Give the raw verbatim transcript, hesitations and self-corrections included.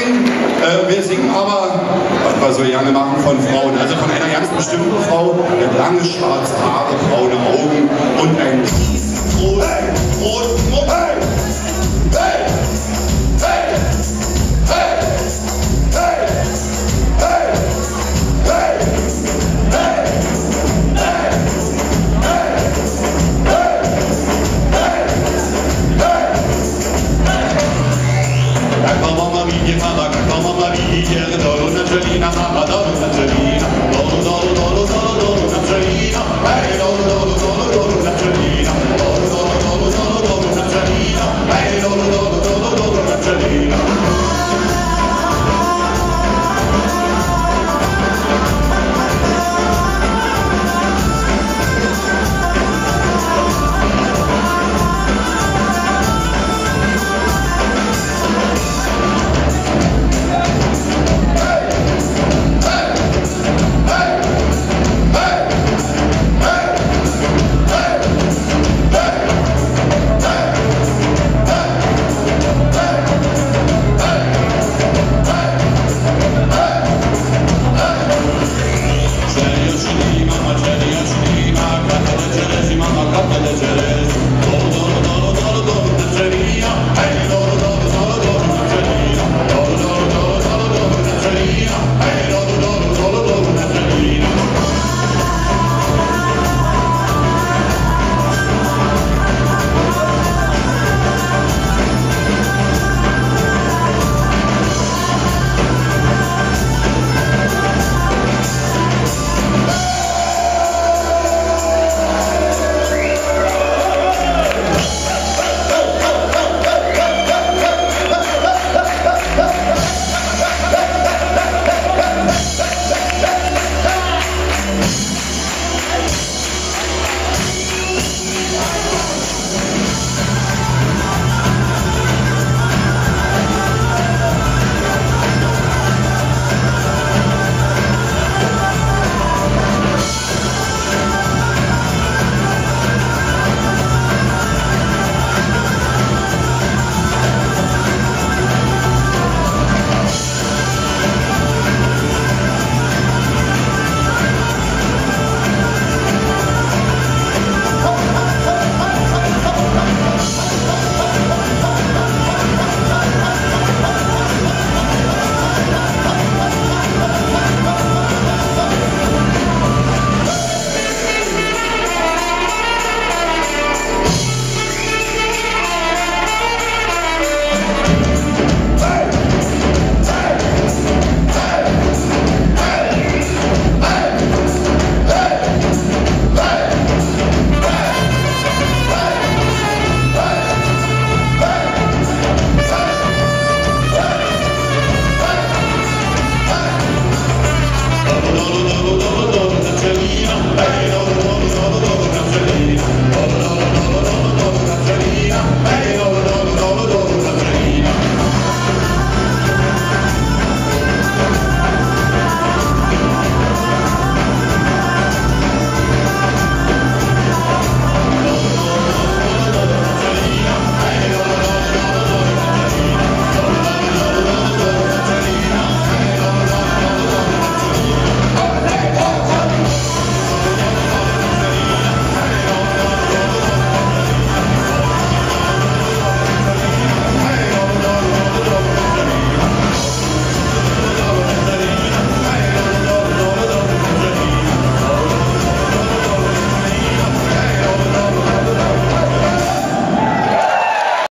singen. Äh, wir singen aber, was wir so gerne machen, von Frauen. Also von einer ganz bestimmten Frau, mit lange schwarze Haare, braune Augen und ein riesengroßen roten Mund. Hey! Hey! Hey! Hey! Hey! Hey! Hey! Hey! Cacca mamma mia, cacca mamma mia, Angelina mamma donna